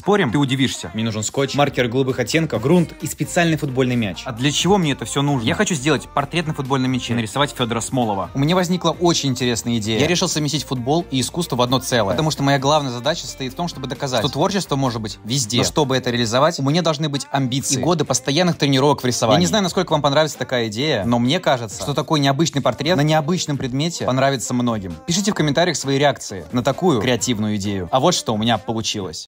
Спорим? Ты удивишься. Мне нужен скотч, маркер голубых оттенков, грунт и специальный футбольный мяч. А для чего мне это все нужно? Я хочу сделать портрет на футбольном мяче, нарисовать Федора Смолова. У меня возникла очень интересная идея. Я решил совместить футбол и искусство в одно целое. Потому что моя главная задача состоит в том, чтобы доказать, что творчество может быть везде. Но чтобы это реализовать, у меня должны быть амбиции и годы постоянных тренировок в рисовании. Я не знаю, насколько вам понравится такая идея, но мне кажется, что такой необычный портрет на необычном предмете понравится многим. Пишите в комментариях свои реакции на такую креативную идею. А вот что у меня получилось.